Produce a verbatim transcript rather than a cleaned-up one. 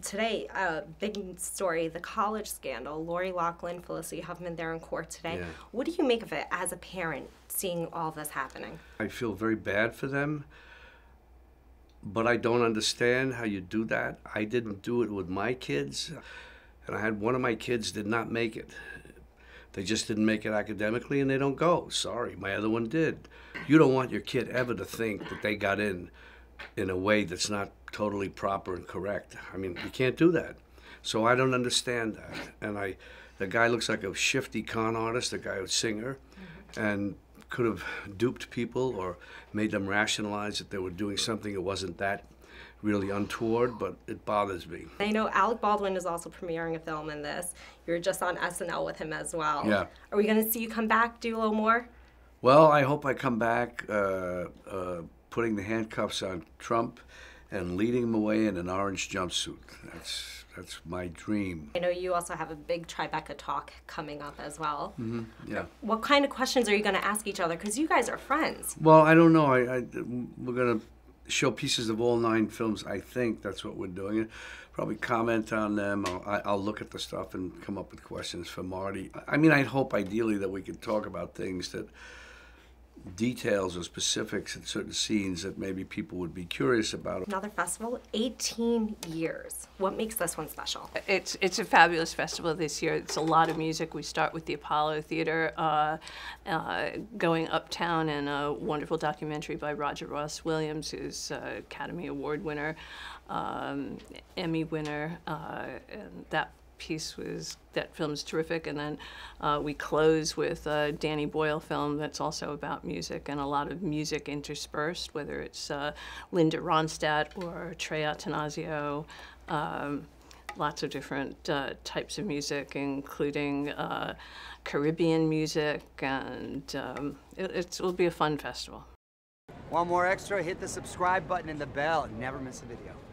today, a uh, big story, the college scandal. Lori Loughlin, Felicity, Hoffman, they're in court today. Yeah. What do you make of it as a parent, seeing all this happening? I feel very bad for them, but I don't understand how you do that. I didn't do it with my kids, and I had one of my kids did not make it. They just didn't make it academically, and they don't go. Sorry, my other one did. You don't want your kid ever to think that they got in in a way that's not totally proper and correct. I mean, you can't do that. So I don't understand that. And I, the guy looks like a shifty con artist, the guy who's singer, mm-hmm. and could have duped people or made them rationalize that they were doing something that wasn't that really untoward, but it bothers me. I know Alec Baldwin is also premiering a film in this. You're just on S N L with him as well. Yeah. Are we going to see you come back, do a little more? Well, I hope I come back uh, uh, putting the handcuffs on Trump and leading him away in an orange jumpsuit. That's that's my dream. I know you also have a big Tribeca talk coming up as well. Mm-hmm. Yeah. What kind of questions are you going to ask each other? Because you guys are friends. Well, I don't know. I, I we're going to show pieces of all nine films. I think that's what we're doing. Probably comment on them. I'll, I'll look at the stuff and come up with questions for Marty. I mean, I hope ideally that we could talk about things that details or specifics in certain scenes that maybe people would be curious about. Another festival, eighteen years. What makes this one special? It's it's a fabulous festival this year. It's a lot of music. We start with the Apollo Theater, uh, uh, going uptown, and a wonderful documentary by Roger Ross Williams, who's uh, Academy Award winner, um, Emmy winner, uh, and that piece was, that film's terrific. And then uh, we close with a Danny Boyle film that's also about music, and a lot of music interspersed, whether it's uh, Linda Ronstadt or Trey Attanasio, um, lots of different uh, types of music, including uh, Caribbean music, and um, it, it's, it'll be a fun festival. Want more extra? Hit the subscribe button and the bell and never miss a video.